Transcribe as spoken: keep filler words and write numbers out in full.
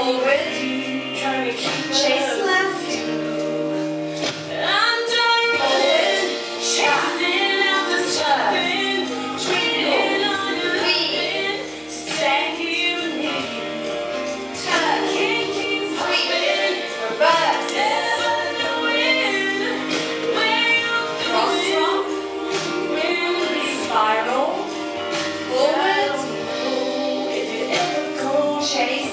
forward, trying to keep chase left. I'm done rolling, chasing out the sun, waiting on the wind to say you need. I can't keep sleeping, reverse, never knowing where you're going. When we spiral forward, if you ever come chase.